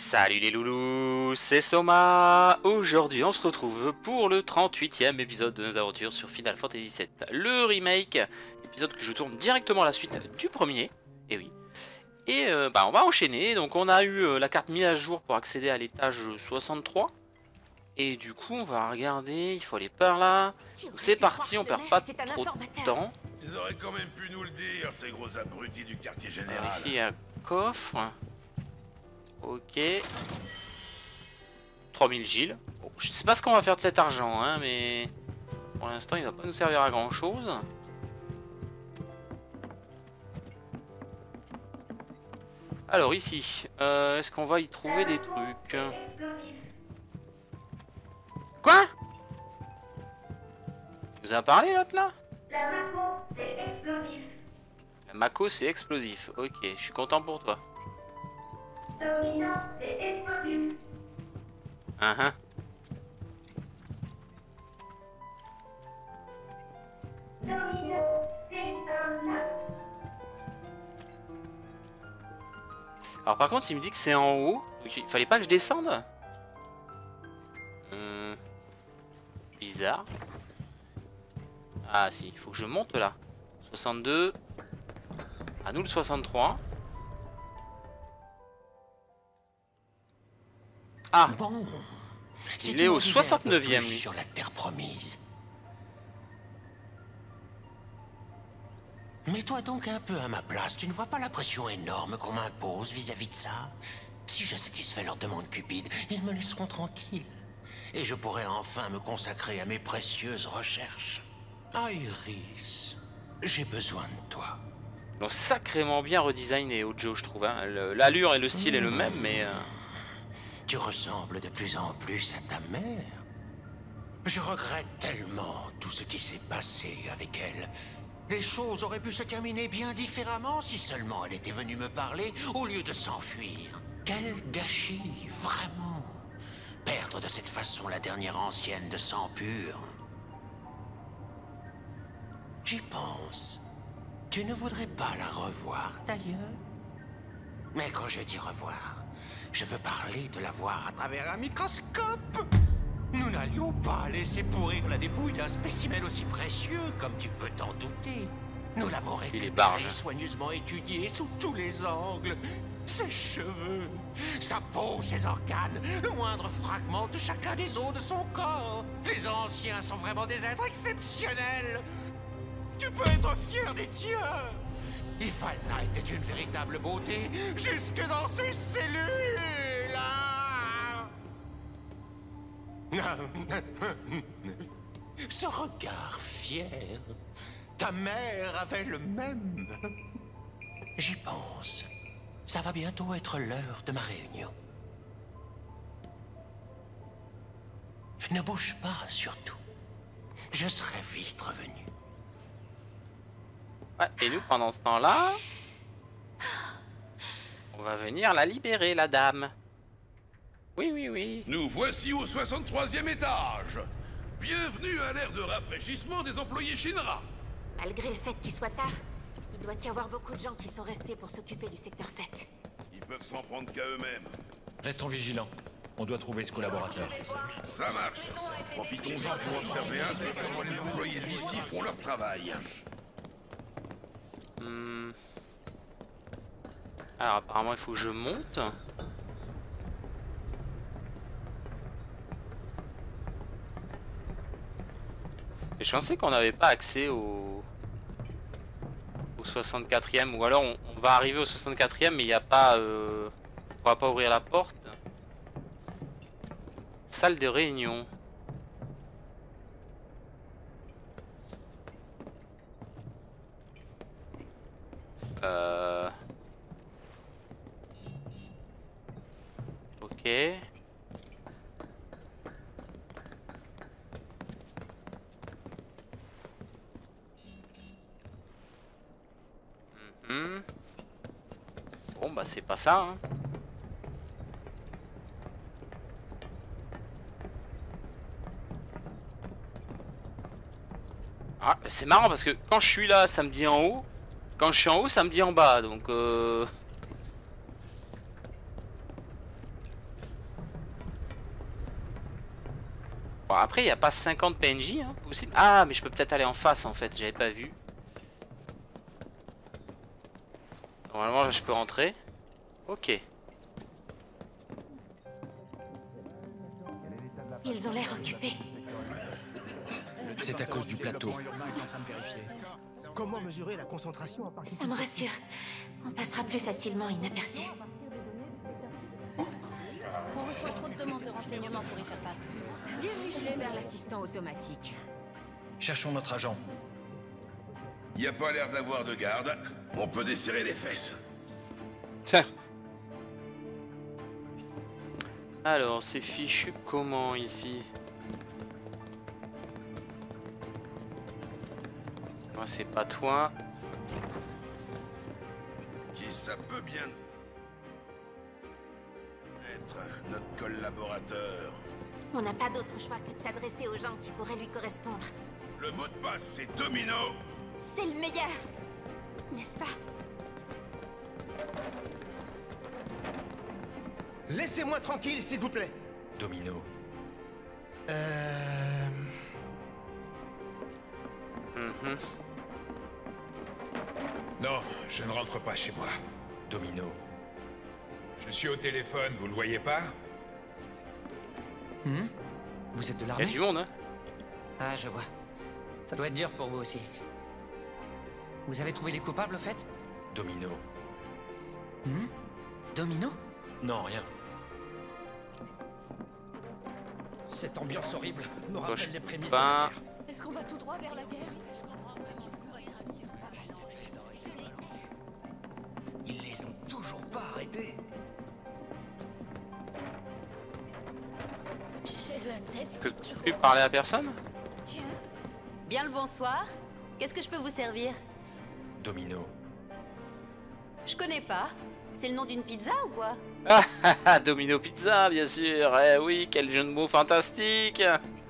Salut les loulous, c'est Soma. Aujourd'hui on se retrouve pour le 38e épisode de nos aventures sur Final Fantasy VII, le remake, épisode que je tourne directement à la suite du premier, et oui. Et on va enchaîner, donc on a eu la carte mise à jour pour accéder à l'étage 63. Et du coup on va regarder, il faut aller par là. C'est parti, on perd pas trop de temps. Ils auraient quand même pu nous le dire, ces gros abrutis du quartier général. Alors ici il y a un coffre. Ok. 3000 Gilles. Bon, je sais pas ce qu'on va faire de cet argent, hein, mais pour l'instant il va pas nous servir à grand chose. Alors ici, est-ce qu'on va y trouver des trucs? Quoi? Vous avez parlé l'autre là? La Mako c'est explosif. Ok, je suis content pour toi. Uh-huh. Alors par contre il me dit que c'est en haut, donc il fallait pas que je descende. Bizarre. Ah si, il faut que je monte là. 62. À nous le 63. Ah bon, il est au 69e lui. Sur la terre promise. Mets-toi donc un peu à ma place. Tu ne vois pas la pression énorme qu'on m'impose vis-à-vis de ça? Si je satisfais leur demande cupide, ils me laisseront tranquille. Et je pourrai enfin me consacrer à mes précieuses recherches. Ah, Iris, j'ai besoin de toi. Donc sacrément bien redesigné Ojo, je trouve. Hein. L'allure et le style est le même, mais... Tu ressembles de plus en plus à ta mère. Je regrette tellement tout ce qui s'est passé avec elle. Les choses auraient pu se terminer bien différemment si seulement elle était venue me parler au lieu de s'enfuir. Quel gâchis, vraiment. Perdre de cette façon la dernière ancienne de sang pur. J'y pense. Tu ne voudrais pas la revoir, d'ailleurs? Mais quand je dis revoir, je veux parler de la voir à travers un microscope. Nous n'allions pas laisser pourrir la dépouille d'un spécimen aussi précieux, comme tu peux t'en douter. Nous l'avons récupéré, soigneusement étudié sous tous les angles. Ses cheveux, sa peau, ses organes, le moindre fragment de chacun des os de son corps. Les anciens sont vraiment des êtres exceptionnels. Tu peux être fier des tiens. Ifalna était une véritable beauté, jusque dans ses cellules. Ce regard fier, ta mère avait le même. J'y pense. Ça va bientôt être l'heure de ma réunion. Ne bouge pas, surtout. Je serai vite revenu. Ouais, et nous, pendant ce temps-là, on va venir la libérer, la dame. Oui, oui, oui. Nous voici au 63e étage. Bienvenue à l'ère de rafraîchissement des employés Shinra. Malgré le fait qu'il soit tard, il doit y avoir beaucoup de gens qui sont restés pour s'occuper du secteur 7. Ils peuvent s'en prendre qu'à eux-mêmes. Restons vigilants. On doit trouver ce collaborateur. Ça marche. Profitons-en pour observer un peu comment les employés d'ici font leur travail. Alors apparemment il faut que je monte. Et je pensais qu'on n'avait pas accès au 64e, ou alors on va arriver au 64e mais il n'y a pas... on pourra pas ouvrir la porte. Salle de réunion. Ok. Bon bah c'est pas ça hein. Ah, c'est marrant parce que quand je suis là ça me dit en haut. Quand je suis en haut ça me dit en bas donc Bon, après, il n'y a pas 50 PNJ, hein, possible. Ah, mais je peux peut-être aller en face, en fait. J'avais pas vu. Normalement, là, je peux rentrer. Ok. Ils ont l'air occupés. C'est à cause du plateau. Comment mesurer la concentration? Ça me rassure. On passera plus facilement inaperçu. On reçoit trop de demandes de renseignements pour y faire face. Dirige-les vers l'assistant automatique. Cherchons notre agent. Y a pas l'air d'avoir de garde. On peut desserrer les fesses. Tiens. Alors, c'est fichu comment ici? Moi, c'est pas toi. Qui ça peut bien être notre collaborateur. On n'a pas d'autre choix que de s'adresser aux gens qui pourraient lui correspondre. Le mot de passe, c'est Domino. C'est le meilleur, n'est-ce pas? Laissez-moi tranquille, s'il vous plaît. Domino. Non, je ne rentre pas chez moi. Domino. Je suis au téléphone, vous le voyez pas? Vous êtes de Il y a l'armée? du monde, hein? Ah, je vois. Ça doit être dur pour vous aussi. Vous avez trouvé les coupables, au fait? Domino. Domino? Non, rien. Cette ambiance horrible me Gauche, rappelle les prémices de pas. la guerre. Est-ce qu'on va tout droit vers la guerre? Ils les ont toujours pas arrêtés. J'ai la tête. Je peux plus parler à personne? Tiens. Bien le bonsoir. Qu'est-ce que je peux vous servir? Domino. Je connais pas. C'est le nom d'une pizza ou quoi? Ah, Domino Pizza, bien sûr. Eh oui, quel jeu de mots fantastique.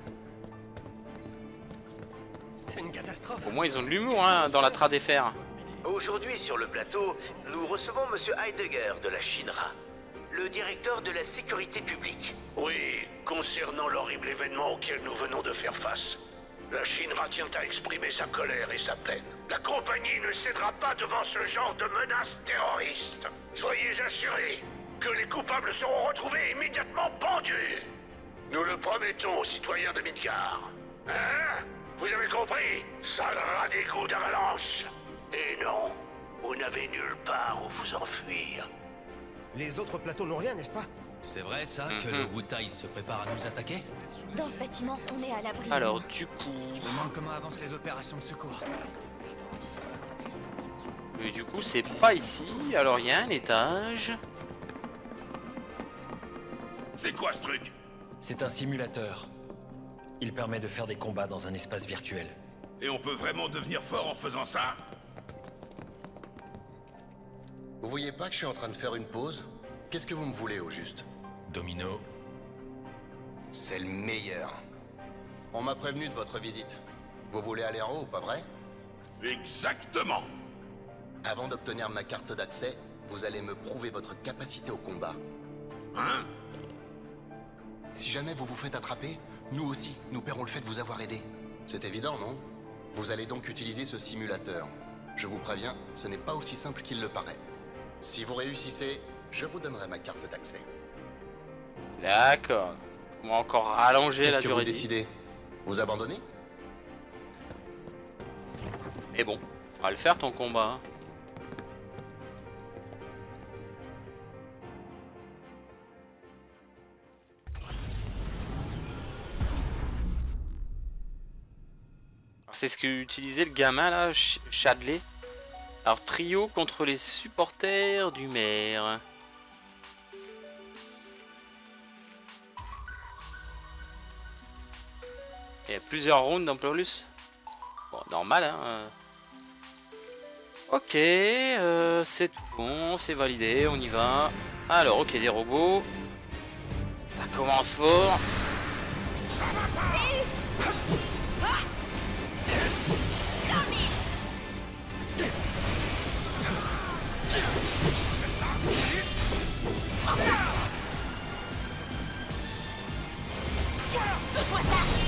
C'est une catastrophe. Au moins, ils ont de l'humour, hein, dans la trad FR. Aujourd'hui, sur le plateau, nous recevons Monsieur Heidegger de la Shinra, le directeur de la sécurité publique. Oui, concernant l'horrible événement auquel nous venons de faire face, la Shinra tient à exprimer sa colère et sa peine. La compagnie ne cédera pas devant ce genre de menaces terroristes. Soyez assurés que les coupables seront retrouvés immédiatement pendus. Nous le promettons aux citoyens de Midgar. Hein? Vous avez compris? Sale rat d'égout d'avalanche. Et non, vous n'avez nulle part où vous enfuir. Les autres plateaux n'ont rien, n'est-ce pas? C'est vrai ça, que le Wutai se prépare à nous attaquer? Dans ce bâtiment, on est à l'abri. Alors, du coup... Je me demande comment avancent les opérations de secours. Et du coup, c'est pas ici. Alors, il y a un étage. C'est quoi ce truc? C'est un simulateur. Il permet de faire des combats dans un espace virtuel. Et on peut vraiment devenir fort en faisant ça? Vous voyez pas que je suis en train de faire une pause? Qu'est-ce que vous me voulez au juste? Domino. C'est le meilleur. On m'a prévenu de votre visite. Vous voulez aller en haut, pas vrai? Exactement. Avant d'obtenir ma carte d'accès, vous allez me prouver votre capacité au combat. Hein? Si jamais vous vous faites attraper, nous aussi, nous paierons le fait de vous avoir aidé. C'est évident, non? Vous allez donc utiliser ce simulateur. Je vous préviens, ce n'est pas aussi simple qu'il le paraît. Si vous réussissez, je vous donnerai ma carte d'accès. D'accord. On va encore rallonger la Qu'est-ce que vous durée de vie. décidez? Vous abandonnez? Mais bon, on va le faire ton combat. Hein. C'est ce que utilisait le gamin là, Chadley. Alors trio contre les supporters du maire. Il y a plusieurs rounds en plus. Bon, normal hein. Ok, c'est tout bon, c'est validé, on y va. Alors ok, des robots. Ça commence fort. Donne-moi ça!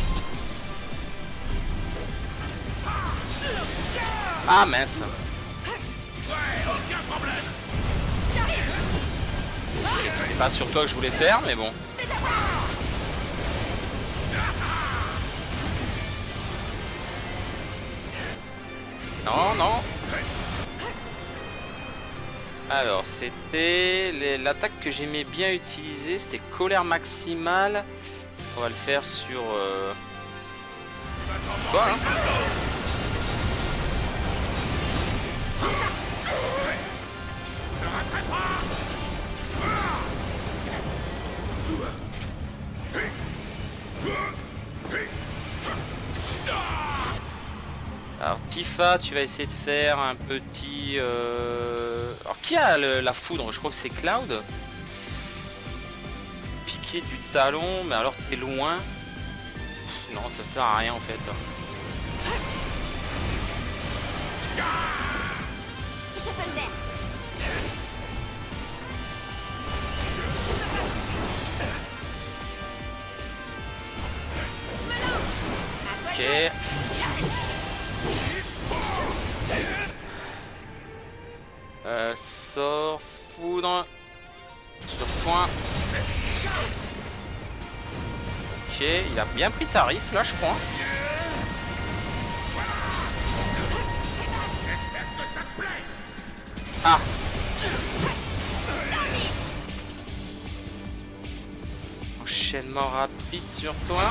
Ah mince. C'était pas sur toi que je voulais faire, mais bon. Non, non. Alors, c'était l'attaque que j'aimais bien utiliser, c'était colère maximale. On va le faire sur... Quoi, hein? Alors Tifa, tu vas essayer de faire un petit... Alors qui a la foudre? Je crois que c'est Cloud. Piquer du talon, mais alors t'es loin. Non, ça sert à rien en fait. Je peux le faire. Ok. Sort foudre sur point. Ok, il a bien pris tarif là, je crois. Ah. Enchaînement rapide sur toi.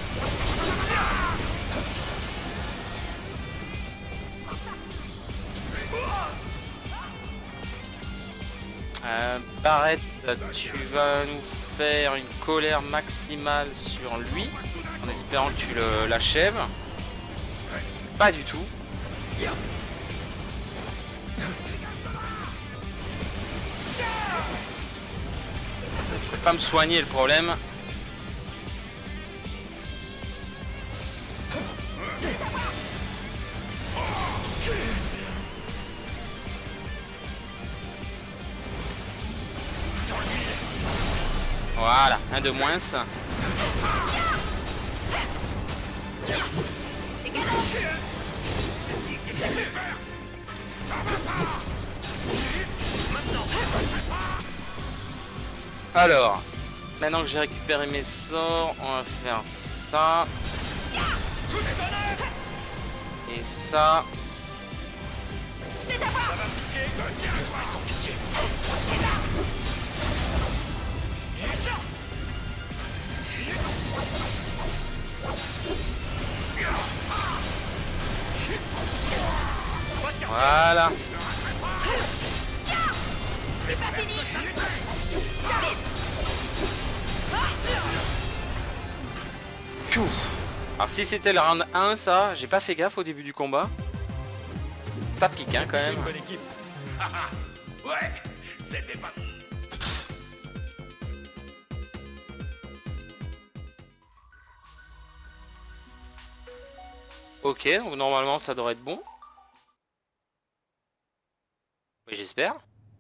Barrett, tu vas nous faire une colère maximale sur lui, en espérant que tu l'achèves. Pas du tout. Je peux pas me soigner le problème. Voilà, un de moins. Alors, maintenant que j'ai récupéré mes sorts, on va faire ça. Et ça. Je serai sans pitié. Voilà. C'est pas fini. J'arrive. Alors si c'était le round 1, ça, j'ai pas fait gaffe au début du combat. Ça pique hein, quand même. Bonne équipe. Ouais, c'était pas... Ok, donc normalement ça devrait être bon. Oui, j'espère.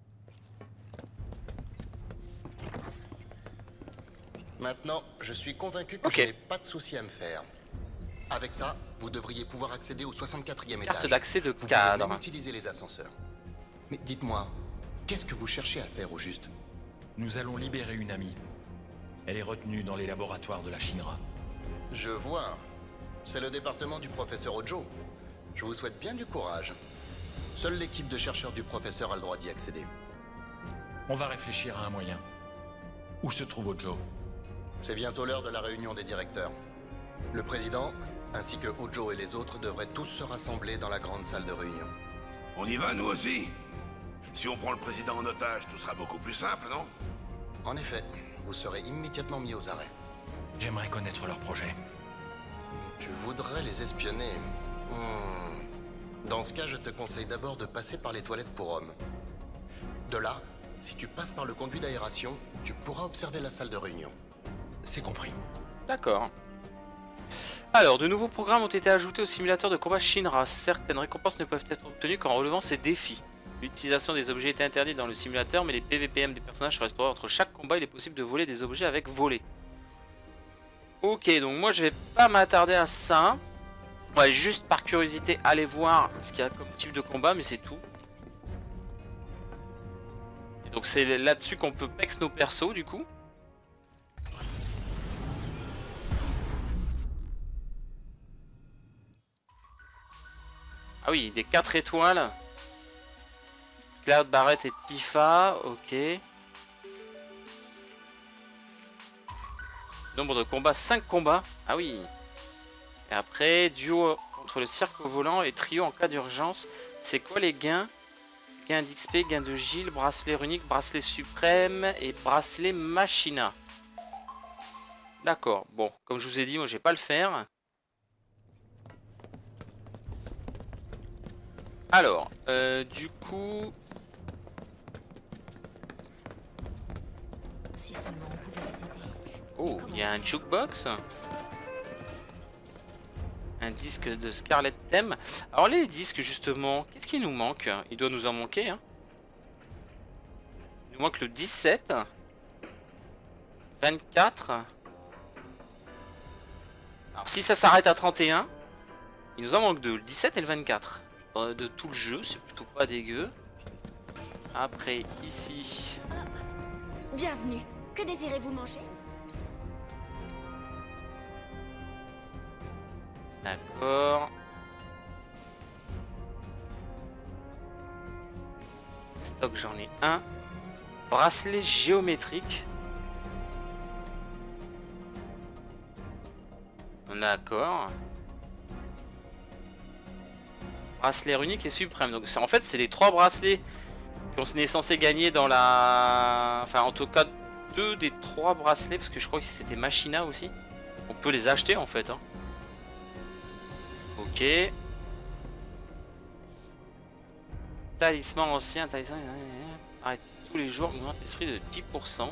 Maintenant, je suis convaincu que je n'ai pas de souci à me faire. Avec ça, vous devriez pouvoir accéder au 64e étage. Carte d'accès de vous cadre. pouvez même utiliser les ascenseurs. Mais dites-moi, qu'est-ce que vous cherchez à faire au juste? Nous allons libérer une amie. Elle est retenue dans les laboratoires de la Shinra. Je vois. C'est le département du professeur Ojo. Je vous souhaite bien du courage. Seule l'équipe de chercheurs du professeur a le droit d'y accéder. On va réfléchir à un moyen. Où se trouve Ojo? C'est bientôt l'heure de la réunion des directeurs. Le président, ainsi que Ojo et les autres devraient tous se rassembler dans la grande salle de réunion. On y va, nous aussi? Si on prend le président en otage, tout sera beaucoup plus simple, non? En effet, vous serez immédiatement mis aux arrêts. J'aimerais connaître leur projet. Tu voudrais les espionner? Dans ce cas, je te conseille d'abord de passer par les toilettes pour hommes. De là, si tu passes par le conduit d'aération, tu pourras observer la salle de réunion. C'est compris. D'accord. Alors, de nouveaux programmes ont été ajoutés au simulateur de combat Shinra. Certaines récompenses ne peuvent être obtenues qu'en relevant ces défis. L'utilisation des objets est interdite dans le simulateur, mais les PVPM des personnages resteront entre chaque combat. Il est possible de voler des objets avec voler. Ok, donc moi je vais pas m'attarder à ça. Ouais, juste par curiosité, aller voir ce qu'il y a comme type de combat, mais c'est tout. Et donc c'est là-dessus qu'on peut pex nos persos du coup. Ah oui, des 4 étoiles. Cloud, Barrett et Tifa, ok. Nombre de combats, 5 combats. Ah oui. Et après, duo contre le cirque au volant et trio en cas d'urgence. C'est quoi les gains? Gain d'XP, gain de Gilles, bracelet runique, bracelet suprême et bracelet machina. D'accord, bon, comme je vous ai dit, moi je vais pas le faire. Alors, du coup... Si seulement on pouvait les aider. Oh, il y a un jukebox. Un disque de Scarlet Theme. Alors les disques justement, qu'est-ce qui nous manque? Il doit nous en manquer. Hein. Il nous manque le 17. 24. Alors si ça s'arrête à 31, il nous en manque deux, le 17 et le 24. De tout le jeu, c'est plutôt pas dégueu. Après ici. Bienvenue. Que désirez-vous manger? D'accord. Stock, j'en ai un. Bracelet géométrique. D'accord. Bracelet unique et suprême. Donc en fait c'est les 3 bracelets qu'on est censé gagner dans la... Enfin en tout cas 2 des 3 bracelets. Parce que je crois que c'était Machina aussi. On peut les acheter en fait. Hein. Ok. Talisman ancien, talisman. Arrête tous les jours, augmente l'esprit de 10%.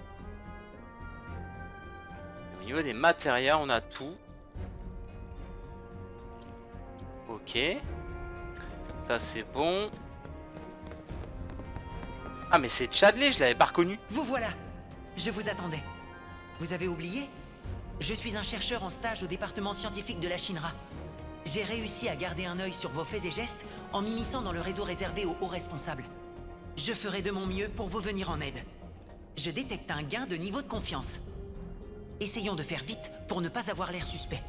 Au niveau des matériaux, on a tout. Ok. Ça c'est bon. Ah mais c'est Chadley, je l'avais pas reconnu. Vous voilà. Je vous attendais. Vous avez oublié? Je suis un chercheur en stage au département scientifique de la Shinra. J'ai réussi à garder un œil sur vos faits et gestes en m'immisçant dans le réseau réservé aux hauts responsables. Je ferai de mon mieux pour vous venir en aide. Je détecte un gain de niveau de confiance. Essayons de faire vite pour ne pas avoir l'air suspect.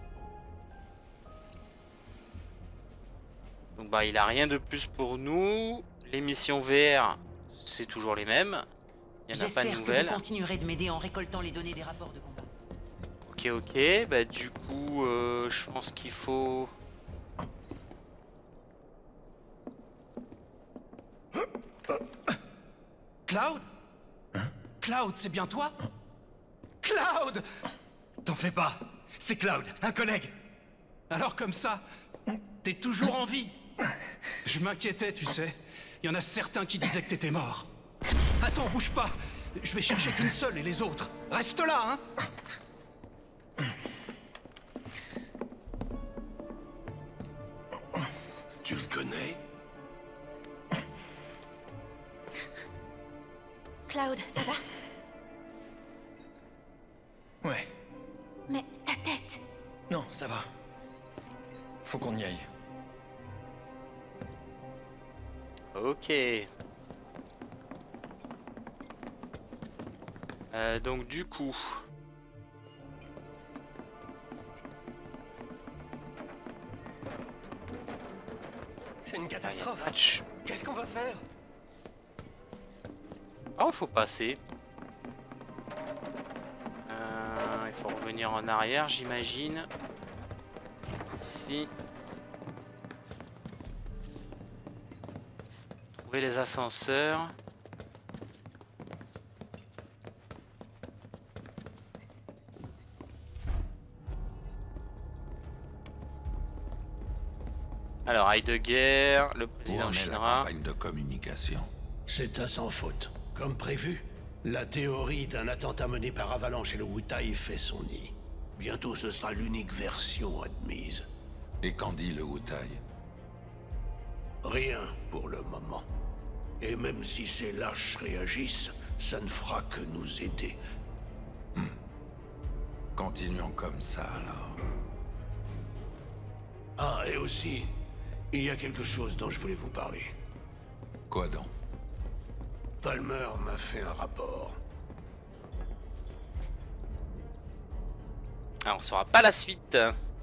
Donc bah il a rien de plus pour nous. Les missions VR, c'est toujours les mêmes. Il n'y en a pas de nouvelles. J'espère que vous continuerez de m'aider en récoltant les données des rapports de combat. Ok, ok, bah du coup, je pense qu'il faut... Cloud? Cloud, c'est bien toi? Cloud! T'en fais pas, c'est Cloud, un collègue. Alors comme ça, t'es toujours en vie? Je m'inquiétais, tu sais. Il y en a certains qui disaient que t'étais mort. Attends, bouge pas. Je vais chercher qu'une seule et les autres. Reste là, hein? Tu le connais? Cloud, ça va? Ouais. Mais ta tête... Non, ça va. Faut qu'on y aille. Ok. Donc du coup... C'est une catastrophe. Qu'est-ce qu'on va faire? Oh, il faut passer. Il faut revenir en arrière, j'imagine. Ici. Trouver les ascenseurs. Alors, Heidegger, le président Shinra. Campagne de communication. C'est à sans faute. Comme prévu, la théorie d'un attentat mené par Avalanche et le Wutai fait son nid. Bientôt ce sera l'unique version admise. Et qu'en dit le Wutai? Rien pour le moment. Et même si ces lâches réagissent, ça ne fera que nous aider. Continuons comme ça alors. Ah, et aussi, il y a quelque chose dont je voulais vous parler. Quoi donc? Palmer m'a fait un rapport. Ah, on saura pas la suite.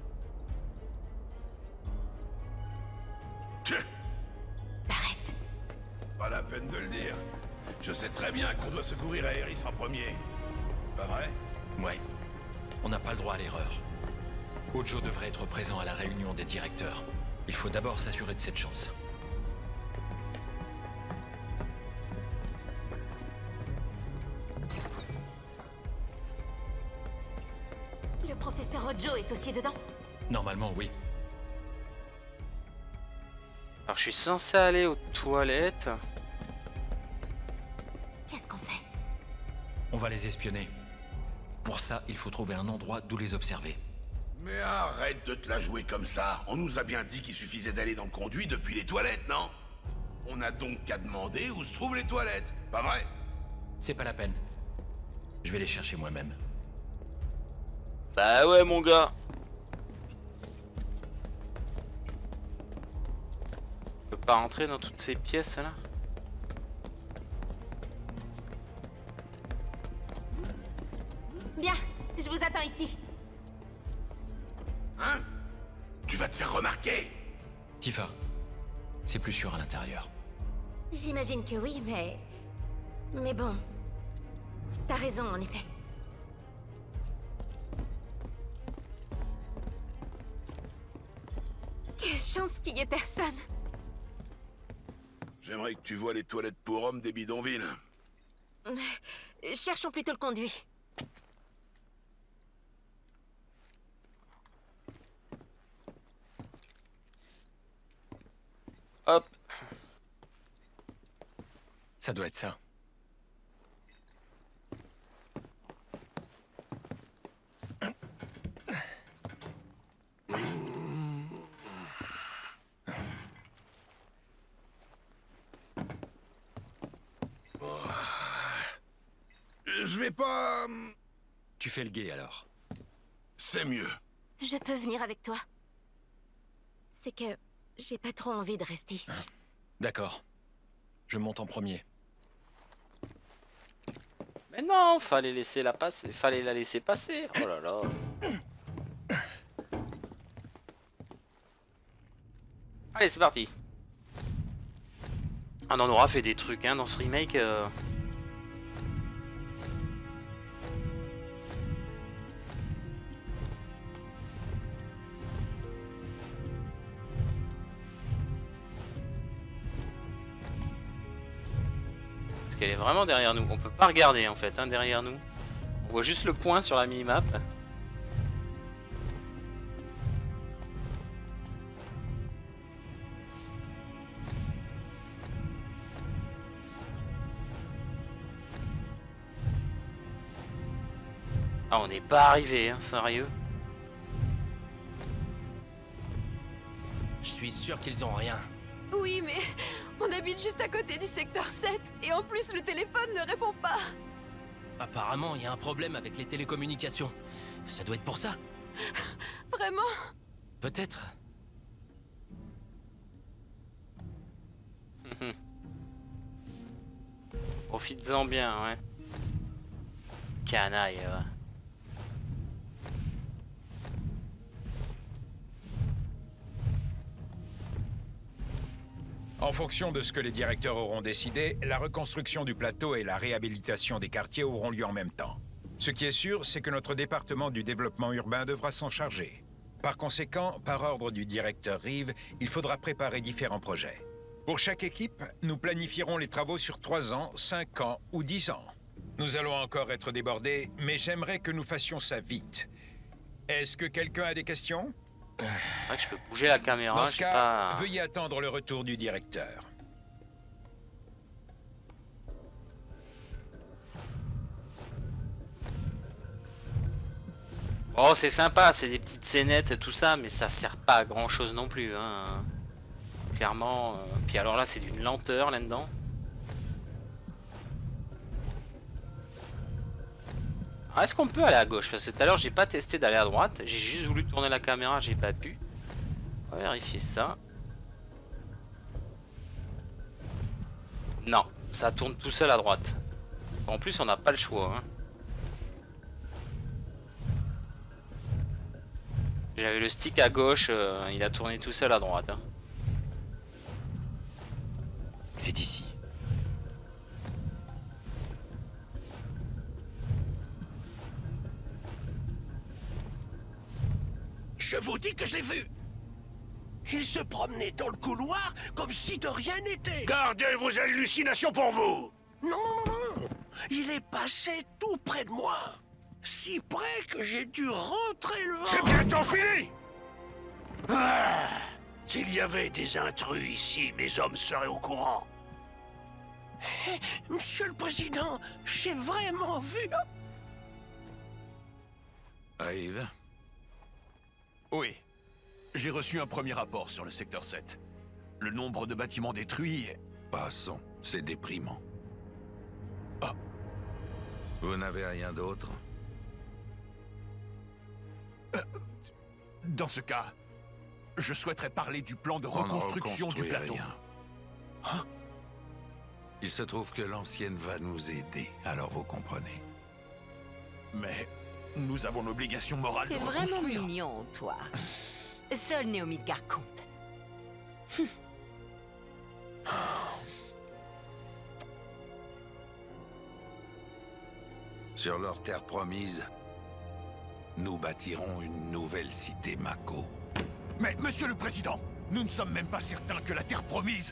Pas la peine de le dire. Je sais très bien qu'on doit secourir Aerys en premier. Pas vrai? Ouais. On n'a pas le droit à l'erreur. Ojo devrait être présent à la réunion des directeurs. Il faut d'abord s'assurer de cette chance. Le professeur Ojo est aussi dedans? Normalement, oui. Alors je suis censé aller aux toilettes. Qu'est-ce qu'on fait? On va les espionner. Pour ça, il faut trouver un endroit d'où les observer. Mais arrête de te la jouer comme ça. On nous a bien dit qu'il suffisait d'aller dans le conduit depuis les toilettes, non? On a donc qu'à demander où se trouvent les toilettes, pas vrai? C'est pas la peine. Je vais les chercher moi-même. Bah ouais mon gars. On peut pas rentrer dans toutes ces pièces là. Bien, je vous attends ici. Hein? Tu vas te faire remarquer? Tifa, c'est plus sûr à l'intérieur. J'imagine que oui, mais... Mais bon... T'as raison, en effet. Quelle chance qu'il y ait personne. J'aimerais que tu vois les toilettes pour hommes des bidonvilles. Cherchons plutôt le conduit. Hop. Ça doit être ça. Je vais pas... Tu fais le guet alors. C'est mieux. Je peux venir avec toi. C'est que j'ai pas trop envie de rester ici. D'accord. Je monte en premier. Mais non, fallait laisser la passer, fallait la laisser passer. Oh là là. Allez, c'est parti. Ah, on en aura fait des trucs hein, dans ce remake. Parce qu'elle est vraiment derrière nous. On peut pas regarder en fait, hein, derrière nous. On voit juste le point sur la minimap. Ah, on n'est pas arrivé, hein, sérieux. Je suis sûr qu'ils ont rien. Oui, mais on habite juste à côté du secteur 7 et en plus le téléphone ne répond pas. Apparemment, il y a un problème avec les télécommunications. Ça doit être pour ça. Vraiment? Peut-être. Profites-en bien, ouais. Canaille, ouais. En fonction de ce que les directeurs auront décidé, la reconstruction du plateau et la réhabilitation des quartiers auront lieu en même temps. Ce qui est sûr, c'est que notre département du développement urbain devra s'en charger. Par conséquent, par ordre du directeur Reeve, il faudra préparer différents projets. Pour chaque équipe, nous planifierons les travaux sur 3 ans, 5 ans ou 10 ans. Nous allons encore être débordés, mais j'aimerais que nous fassions ça vite. Est-ce que quelqu'un a des questions ? C'est vrai que je peux bouger la caméra, Dans je ce sais cas, pas... veuillez attendre le retour du directeur. Oh, c'est sympa, c'est des petites scénettes, tout ça, mais ça sert pas à grand chose non plus, hein. Clairement. Puis alors là, c'est d'une lenteur là-dedans. Est-ce qu'on peut aller à gauche? Parce que tout à l'heure, j'ai pas testé d'aller à droite. J'ai juste voulu tourner la caméra, j'ai pas pu. On va vérifier ça. Non, ça tourne tout seul à droite. En plus, on n'a pas le choix. Hein. J'avais le stick à gauche, il a tourné tout seul à droite. Hein. C'est ici. Je vous dis que je l'ai vu. Il se promenait dans le couloir comme si de rien n'était. Gardez vos hallucinations pour vous. Non. Il est passé tout près de moi. Si près que j'ai dû rentrer le vent. C'est bientôt fini. Ah, s'il y avait des intrus ici, mes hommes seraient au courant. Monsieur le Président, j'ai vraiment vu... Arrive. Oui. J'ai reçu un premier rapport sur le secteur 7. Le nombre de bâtiments détruits est... Passons, c'est déprimant. Ah. Vous n'avez rien d'autre? Dans ce cas, je souhaiterais parler du plan de reconstruction du plateau. Rien. Hein? Il se trouve que l'ancienne va nous aider, alors vous comprenez. Mais nous avons l'obligation morale de T'es reconstruire. vraiment mignon, toi. Seul Néomie Gar compte. Sur leur terre promise, nous bâtirons une nouvelle cité Mako. Mais, Monsieur le Président, nous ne sommes même pas certains que la Terre promise...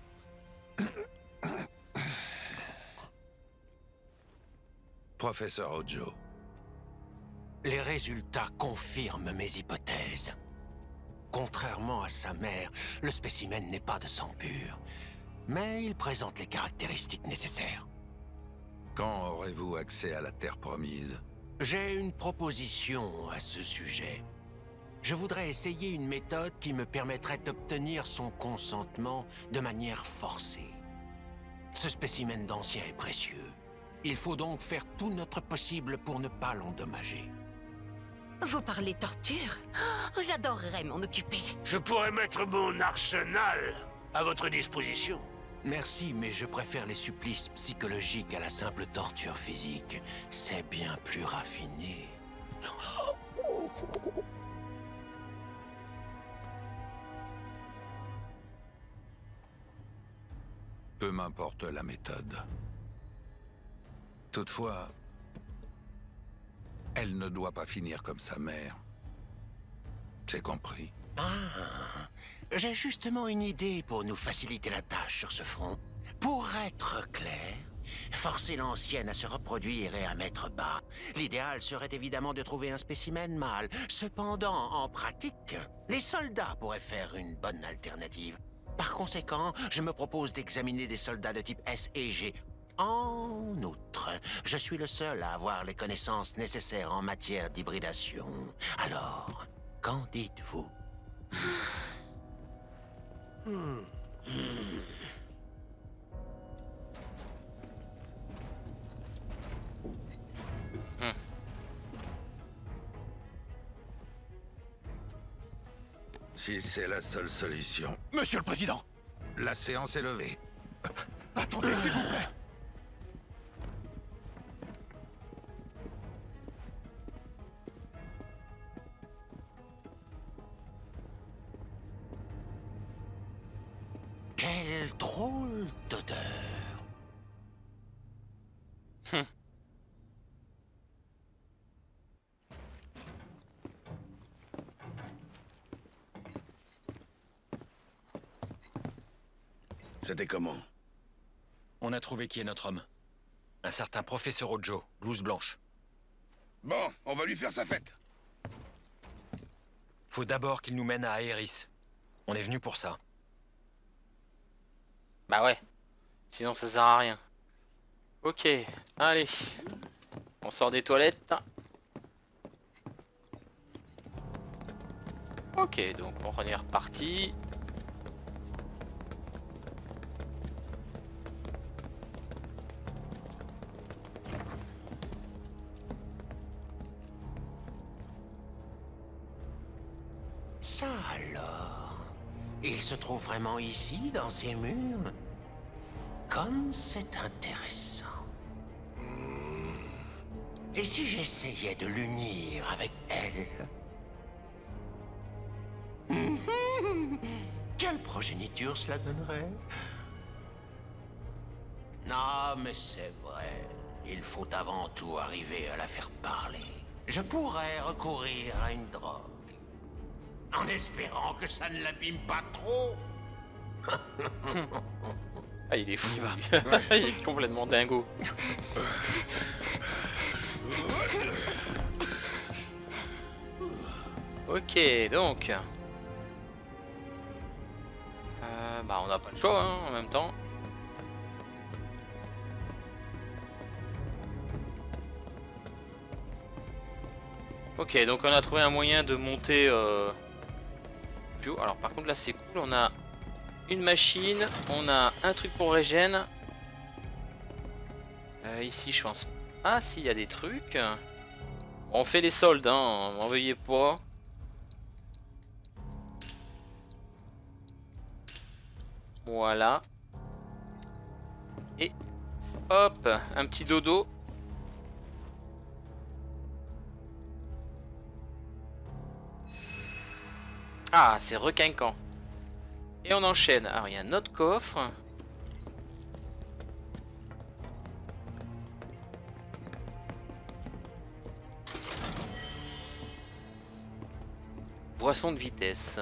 Professeur Ojo. Les résultats confirment mes hypothèses. Contrairement à sa mère, le spécimen n'est pas de sang pur. Mais il présente les caractéristiques nécessaires. Quand aurez-vous accès à la Terre promise? J'ai une proposition à ce sujet. Je voudrais essayer une méthode qui me permettrait d'obtenir son consentement de manière forcée. Ce spécimen d'ancien est précieux. Il faut donc faire tout notre possible pour ne pas l'endommager. Vous parlez torture? Oh, j'adorerais m'en occuper. Je pourrais mettre mon arsenal à votre disposition. Merci, mais je préfère les supplices psychologiques à la simple torture physique. C'est bien plus raffiné. Peu m'importe la méthode. Toutefois, elle ne doit pas finir comme sa mère. C'est compris. Ah, j'ai justement une idée pour nous faciliter la tâche sur ce front. Pour être clair, forcer l'ancienne à se reproduire et à mettre bas. L'idéal serait évidemment de trouver un spécimen mâle. Cependant, en pratique, les soldats pourraient faire une bonne alternative. Par conséquent, je me propose d'examiner des soldats de type S et G. En outre, je suis le seul à avoir les connaissances nécessaires en matière d'hybridation. Alors, qu'en dites-vous? Si c'est la seule solution. Monsieur le Président! La séance est levée. Attendez, s'il vous plaît! Quelle drôle d'odeur! C'était comment? On a trouvé qui est notre homme. Un certain professeur Ojo, blouse blanche. Bon, on va lui faire sa fête. Faut d'abord qu'il nous mène à Aeris. On est venu pour ça. Bah ouais. Sinon ça sert à rien. Ok, allez. On sort des toilettes. Ok, donc on est reparti. Ça alors... Il se trouve vraiment ici, dans ces murs? Comme c'est intéressant. Et si j'essayais de l'unir avec elle? Quelle progéniture cela donnerait? Non, mais c'est vrai. Il faut avant tout arriver à la faire parler. Je pourrais recourir à une drogue. En espérant que ça ne l'abîme pas trop. Ah, il est fou. Il est complètement dingo. Ok, donc... bah on n'a pas le choix hein, en même temps. Ok, donc on a trouvé un moyen de monter plus haut. Alors par contre là c'est cool, on a une machine, on a un truc pour régène. Ici je pense... Ah si, il y a des trucs. On fait les soldes, hein, m'en veuillez pas. Voilà. Et hop, un petit dodo. Ah, c'est requinquant. Et on enchaîne. Alors, il y a un autre coffre. Boisson de vitesse.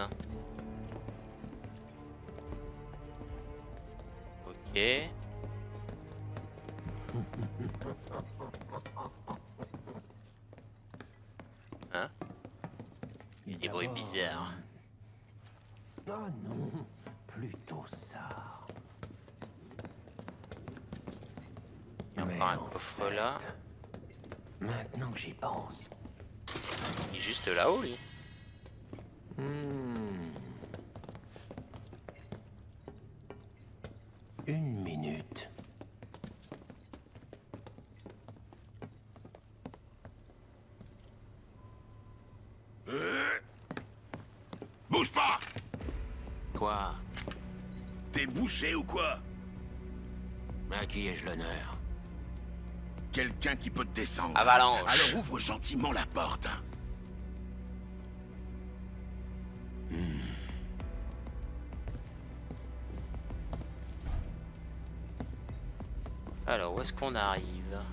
Ok. Hein? Il y a des bruits bizarres. Ah non, plutôt ça. Il y a encore un coffre là. Maintenant que j'y pense. Il est juste là-haut lui. Une minute. Bouge pas! Quoi? T'es bouché ou quoi? À qui ai-je l'honneur? Quelqu'un qui peut te descendre. Avalanche. Alors ouvre gentiment la porte. Alors, où est-ce qu'on arrive?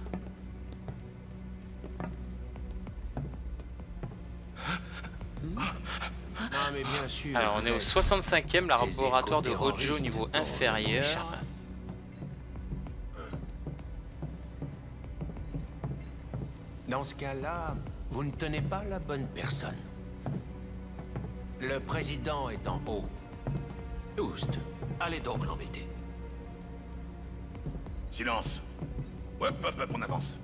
Ah, mais bien sûr. Alors, on est au 65e, laboratoire de Rojo au niveau inférieur. Dans ce cas-là, vous ne tenez pas la bonne personne. Le président est en haut. Oust, allez donc l'embêter. Silence. Hop, hop, hop, on avance.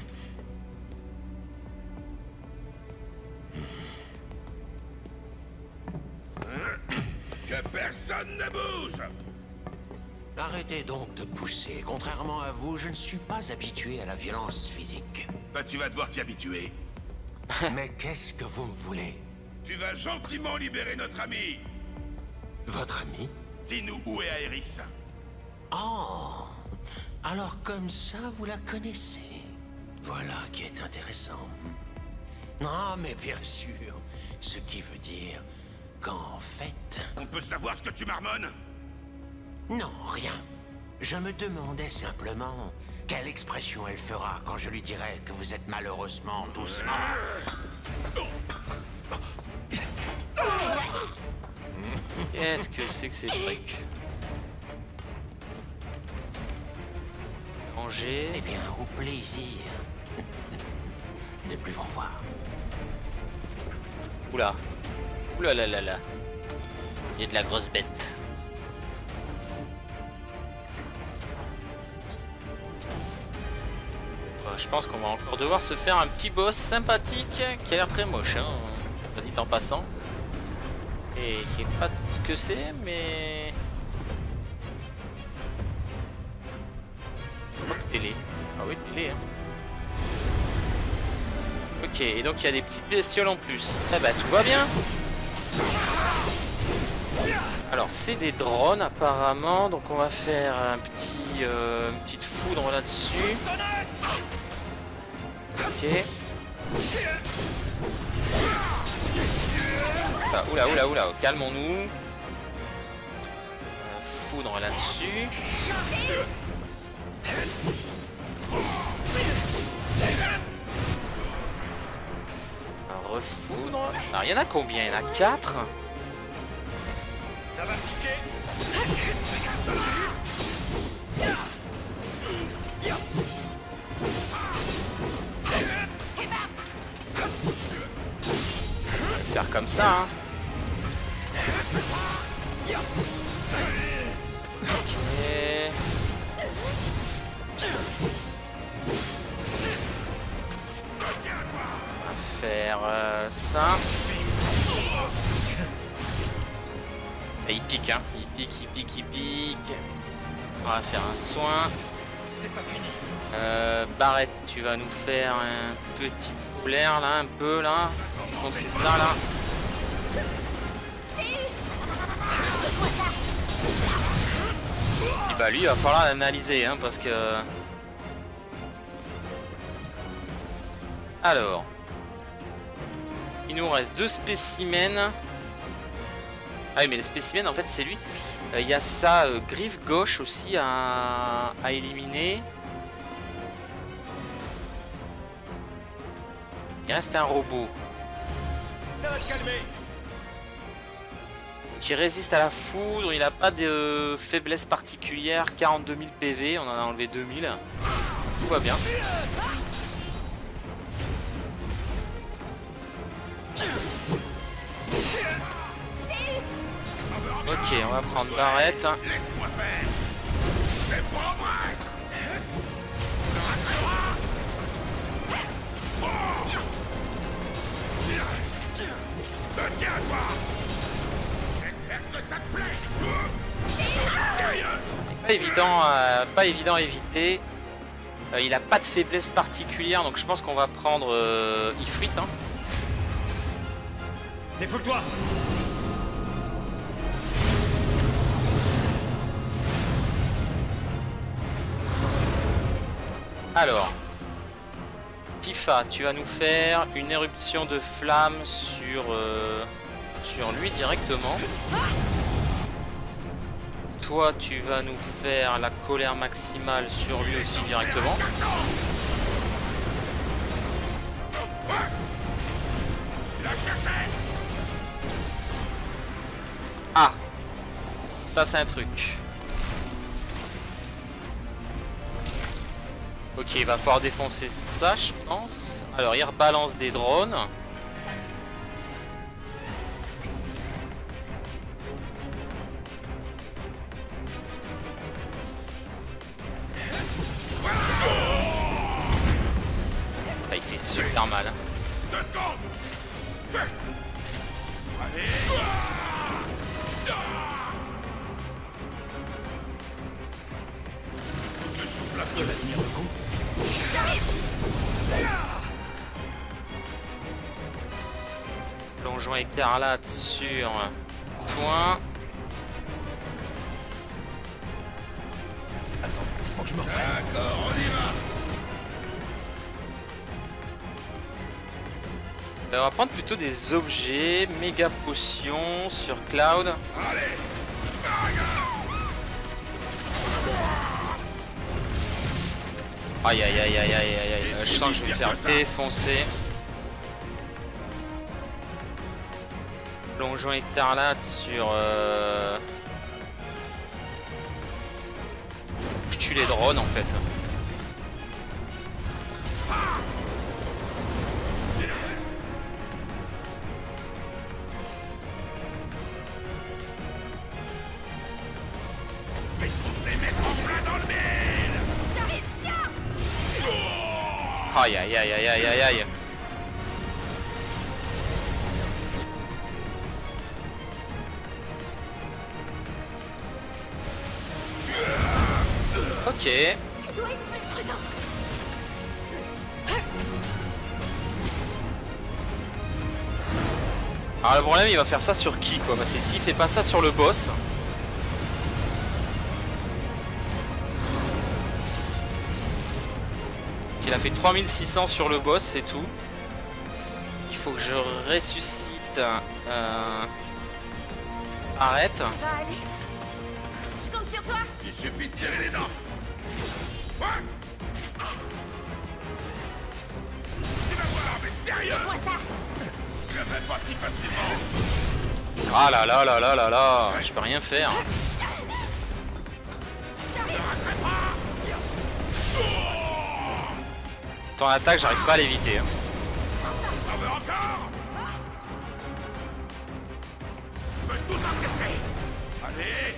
Que personne ne bouge! Arrêtez donc de pousser. Contrairement à vous, je ne suis pas habitué à la violence physique. Bah tu vas devoir t'y habituer. Mais qu'est-ce que vous me voulez? Tu vas gentiment libérer notre ami. Votre ami? Dis-nous où est Aerys. Oh! Alors comme ça, vous la connaissez. Voilà qui est intéressant. Non, mais bien sûr. Ce qui veut dire qu'en fait... On peut savoir ce que tu marmonnes? Non, rien. Je me demandais simplement quelle expression elle fera quand je lui dirai que vous êtes malheureusement doucement. Qu'est-ce que c'est que ces trucs? Ranger. Eh bien, au plaisir de plus vous revoir. Oula. Oula là là là. Il y a de la grosse bête. Je pense qu'on va encore devoir se faire un petit boss sympathique qui a l'air très moche, hein, dit en passant. Et qui est pas ce que c'est, mais... Télé. Ah oui, télé. Hein. Ok, et donc il y a des petites bestioles en plus. Ah bah tout va bien. Alors c'est des drones apparemment, donc on va faire un petit, une petite foudre là-dessus. Ok. Ah, oula, calmons-nous. Foudre là-dessus. Un refoudre. Alors il y en a combien? Il y en a 4. Ça va piquer. Faire comme ça, hein. Ok. On va faire ça. Et il pique, hein. Il pique. On va faire un soin. C'est pas fini. Barrett, tu vas nous faire un petit polaire là, un peu là. Foncer ça là. Et bah lui il va falloir l'analyser hein, parce que... Alors. Il nous reste 2 spécimens. Ah oui mais les spécimens en fait c'est lui. Il y a sa griffe gauche aussi à éliminer. Il reste un robot. Ça va te calmer. Qui résiste à la foudre, il n'a pas de faiblesse particulière, 42 000 PV, on en a enlevé 2000. Tout va bien. Ok, on va prendre Barrett. Laisse-moi faire. C'est pas vrai. Tiens, toi. J'espère que ça te plaît. Sérieux? Pas évident à éviter. Il a pas de faiblesse particulière, donc je pense qu'on va prendre Ifrit. Hein. Défoule-toi. Alors, Tifa, tu vas nous faire une éruption de flamme sur lui directement. Toi, tu vas nous faire la colère maximale sur lui aussi directement. Ah, il se passe un truc. Ok, il va falloir défoncer ça, je pense. Alors, il rebalance des drones. Ah, il fait super mal. 2 secondes. Allez. Je souffle un peu. Tu vas tenir le coup. Plongeon écarlate sur point. Attends, faut que je me reprenne. D'accord, on y va. On va prendre plutôt des objets, méga potion sur Cloud. Allez. Aïe aïe aïe aïe aïe aïe aïe. Je sens que je vais me faire défoncer. Plongeon écarlate sur... Je tue les drones en fait. Aïe aïe aïe aïe aïe aïe aïe. Ok. Tu dois être plus prudent. Alors le problème, il va faire ça sur qui quoi? Bah, c'est s'il fait pas ça sur le boss. Il a fait 3600 sur le boss, c'est tout. Il faut que je ressuscite. Arrête. Je compte sur toi. Il suffit de tirer les dents. Ouais. Tu vas voir, mais sérieux. Je vais pas si facilement. Ah là là là là là là, je peux rien faire. Ton attaque, j'arrive pas à l'éviter. On veut encore. Je peux tout encaisser. Allez.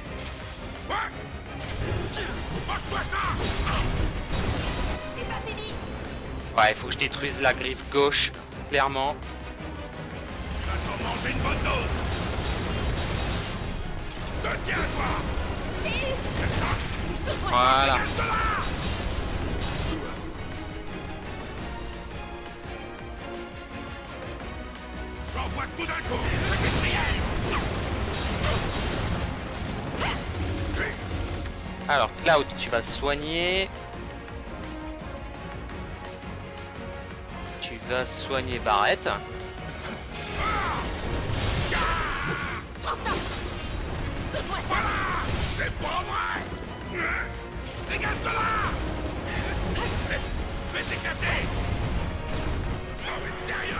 Ouais. Passe-toi ça. C'est pas fini. Ouais, il faut que je détruise la griffe gauche, clairement. Tu vas t'en manger une bonne dose. Te tiens, toi. Voilà. J'envoie tout d'un coup. Alors, Cloud, tu vas soigner. Tu vas soigner Barrett. C'est pas vrai. Dégage de là. Je vais t'éclater. Non mais sérieux.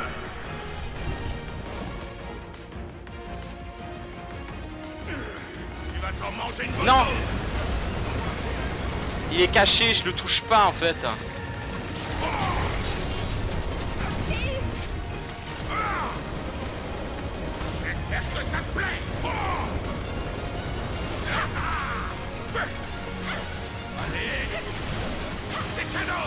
Tu vas t'en manger une bonne Non. dose. Il est caché, je le touche pas en fait. J'espère que ça te plaît. Allez. C'est cadeau.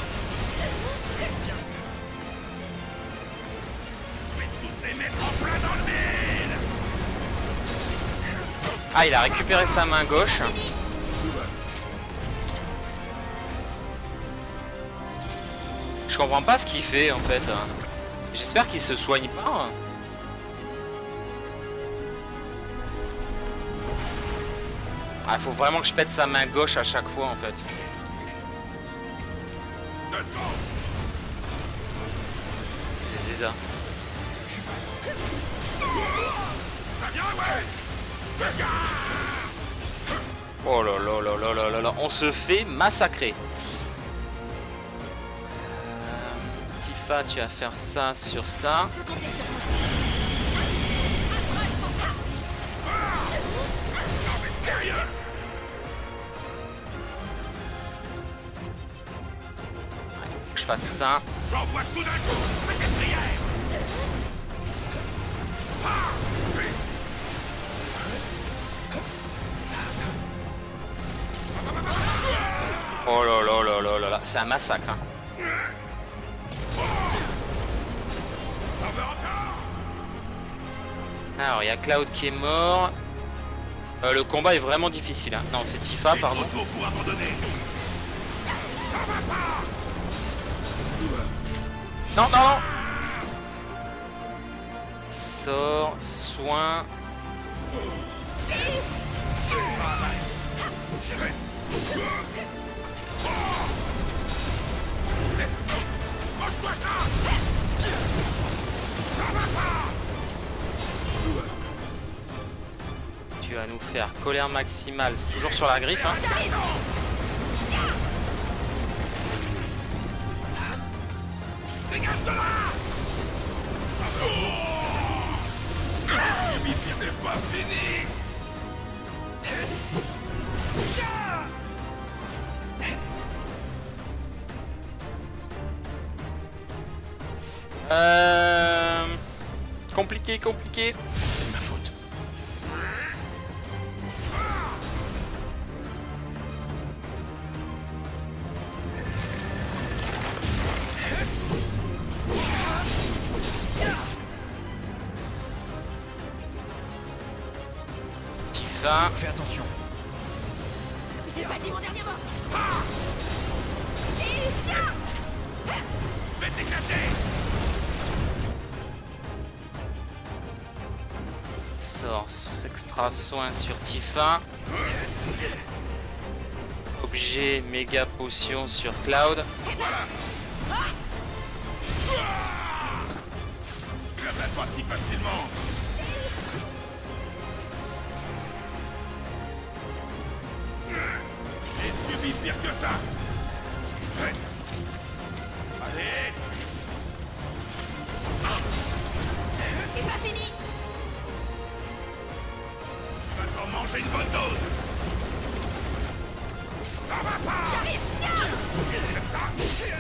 Je vais toutes les mettre en plein dans le mille. Ah, il a récupéré sa main gauche. Je comprends pas ce qu'il fait en fait. J'espère qu'il se soigne pas. Ah, faut vraiment que je pète sa main gauche à chaque fois en fait. C'est ça. Oh là là là là là là là, on se fait massacrer. Tifa, tu vas faire ça sur ça. Je fasse ça. J'envoie tout d'un coup. Faites des prières. Oh là là là là là là, c'est un massacre. Hein. Alors, il y a Cloud qui est mort. Le combat est vraiment difficile. Hein. Non, c'est Tifa, pardon. Non, non, non. Sort, soin. Tu vas nous faire colère maximale, c'est toujours sur la griffe. Hein. Dégage de là. C'est pas fini. Compliqué, compliqué. C'est de ma faute. Tifa. Fais attention. J'ai pas dit mon dernier mot. Je vais t'éclater. extra soin sur Tifa. Objet méga potion sur Cloud. Crèverai pas si facilement. J'ai subi pire que ça. Ouais. Allez. C'est pas fini. Va t'en manger une bonne dose. Ça va pas. J'arrive, tiens. Comme ça.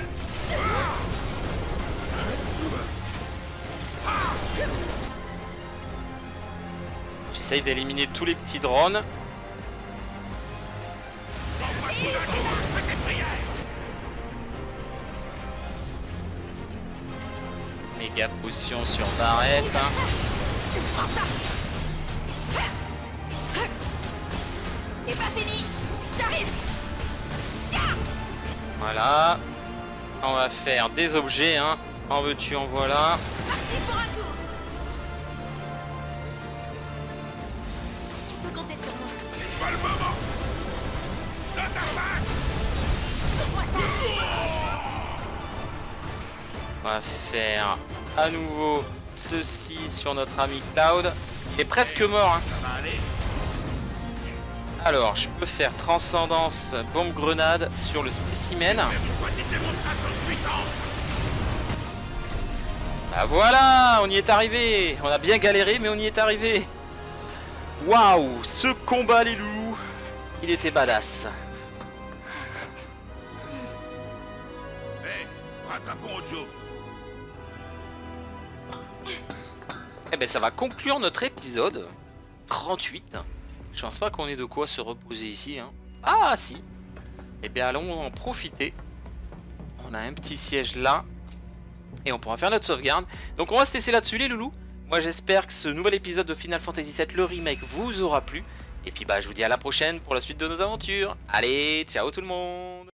J'essaye d'éliminer tous les petits drones. Méga potion sur Barrett. C'est pas fini. J'arrive. Voilà. On va faire des objets, hein. En veux-tu, en voilà. Parti pour un tour. Tu peux compter sur moi. C'est pas le moment. Dans ta face. On va faire à nouveau ceci sur notre ami Cloud. Il est presque mort, hein. Ça va aller. Alors, je peux faire transcendance bombe grenade sur le spécimen. Bah voilà, on y est arrivé. On a bien galéré, mais on y est arrivé. Waouh, ce combat, les loups, il était badass. Hey, rattrapons Ojo. Eh ben, ça va conclure notre épisode 38. Je pense pas qu'on ait de quoi se reposer ici, hein. Ah si. Eh bien allons en profiter. On a un petit siège là. Et on pourra faire notre sauvegarde. Donc on va se laisser là-dessus les loulous. Moi j'espère que ce nouvel épisode de Final Fantasy VII, le remake, vous aura plu. Et puis bah je vous dis à la prochaine pour la suite de nos aventures. Allez, ciao tout le monde.